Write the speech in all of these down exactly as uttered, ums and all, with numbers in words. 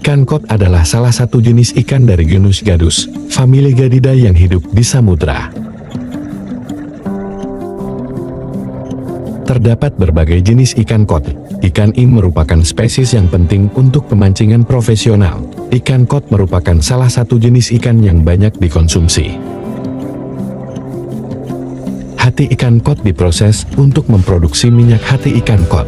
Ikan kod adalah salah satu jenis ikan dari genus Gadus, famili Gadidae yang hidup di samudra. Terdapat berbagai jenis ikan kod. Ikan ini merupakan spesies yang penting untuk pemancingan profesional. Ikan kod merupakan salah satu jenis ikan yang banyak dikonsumsi. Hati ikan kod diproses untuk memproduksi minyak hati ikan kod.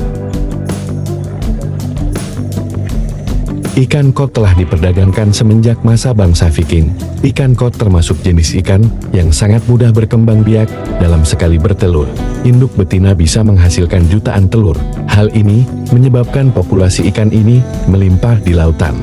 Ikan kod telah diperdagangkan semenjak masa bangsa Viking. Ikan kod termasuk jenis ikan yang sangat mudah berkembang biak. Dalam sekali bertelur, induk betina bisa menghasilkan jutaan telur. Hal ini menyebabkan populasi ikan ini melimpah di lautan.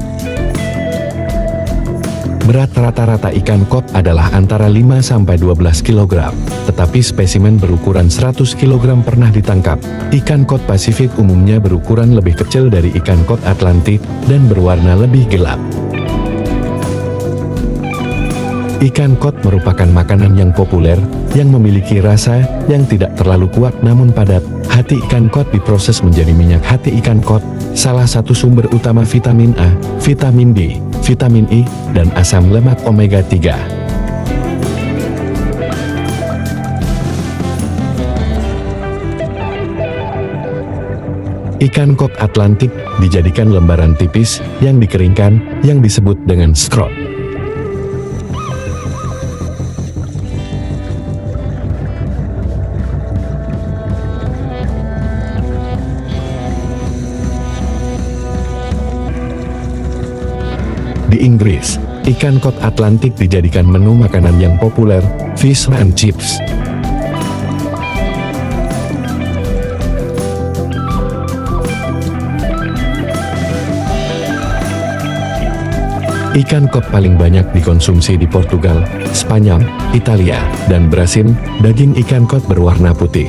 Berat rata-rata ikan kod adalah antara lima sampai dua belas kilogram, tetapi spesimen berukuran seratus kilogram pernah ditangkap. Ikan kod Pasifik umumnya berukuran lebih kecil dari ikan kod Atlantik dan berwarna lebih gelap. Ikan kod merupakan makanan yang populer, yang memiliki rasa yang tidak terlalu kuat namun padat. Hati ikan kod diproses menjadi minyak hati ikan kod, salah satu sumber utama vitamin A, vitamin D, vitamin E, dan asam lemak omega tiga. Ikan kod Atlantik dijadikan lembaran tipis yang dikeringkan yang disebut dengan scrot. Di Inggris, ikan kod Atlantik dijadikan menu makanan yang populer, fish and chips. Ikan kod paling banyak dikonsumsi di Portugal, Spanyol, Italia, dan Brasil. Daging ikan kod berwarna putih.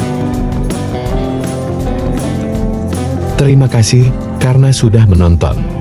Terima kasih karena sudah menonton.